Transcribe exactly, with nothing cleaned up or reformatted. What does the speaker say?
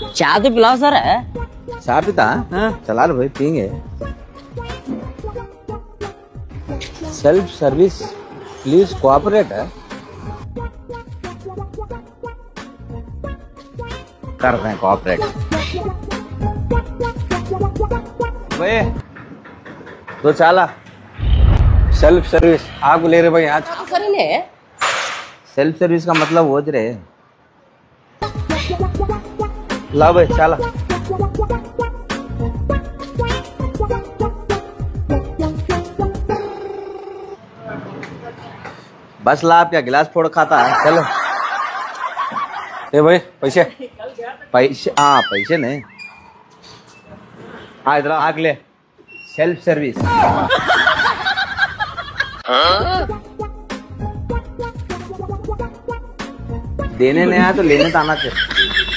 चाय तो पिलाओ सर। है चाय पीता? हाँ। चला लो भाई, पियेंगे। सेल्फ सर्विस प्लीज कोऑपरेट है। कर रहे हैं कोऑपरेट। भाई तो चाला सेल्फ सर्विस आपको ले रहे भाई आज। सेल्फ सर्विस का मतलब वो रहे। ला भाई चला। बस ला, आप क्या गिलास फोड़ खाता है? चलो ए भाई पैसे पैसे हाँ पैसे नहीं। हाँ इधर आग ले। Self service. देने नहीं आया तो लेने तो आना चाहिए।